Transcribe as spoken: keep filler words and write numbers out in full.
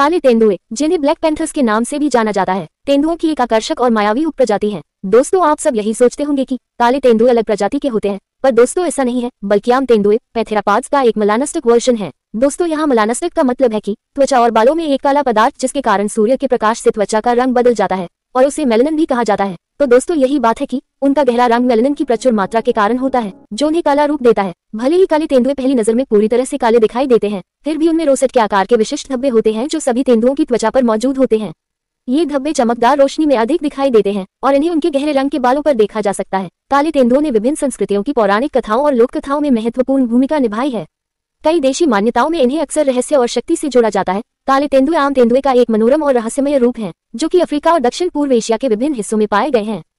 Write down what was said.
काले तेंदुए, जिन्हें ब्लैक पैंथर्स के नाम से भी जाना जाता है, तेंदुओं की एक आकर्षक और मायावी उपप्रजाति है। दोस्तों, आप सब यही सोचते होंगे कि काले तेंदुए अलग प्रजाति के होते हैं, पर दोस्तों ऐसा नहीं है, बल्कि आम तेंदुए पैंथेरापाड्स का एक मेलानोस्टिक वर्जन है। दोस्तों, यहाँ मेलानोस्टिक का मतलब है कि त्वचा और बालों में एक काला पदार्थ जिसके कारण सूर्य के प्रकाश से त्वचा का रंग बदल जाता है और उसे मेलानिन भी कहा जाता है। तो दोस्तों, यही बात है कि उनका गहरा रंग मेलानिन की प्रचुर मात्रा के कारण होता है, जो उन्हें काला रूप देता है। भले ही काले तेंदुए पहली नजर में पूरी तरह से काले दिखाई देते हैं, फिर भी उनमें रोसेट के आकार के विशिष्ट धब्बे होते हैं जो सभी तेंदुओं की त्वचा पर मौजूद होते हैं। ये धब्बे चमकदार रोशनी में अधिक दिखाई देते हैं और इन्हें उनके गहरे रंग के बालों पर देखा जा सकता है। काले तेंदुओं ने विभिन्न संस्कृतियों की पौराणिक कथाओं और लोक कथाओं में महत्वपूर्ण भूमिका निभाई है। कई देशी मान्यताओं में इन्हें अक्सर रहस्य और शक्ति से जोड़ा जाता है। काले तेंदुए आम तेंदुए का एक मनोरम और रहस्यमय रूप हैं, जो कि अफ्रीका और दक्षिण पूर्व एशिया के विभिन्न हिस्सों में पाए गए हैं।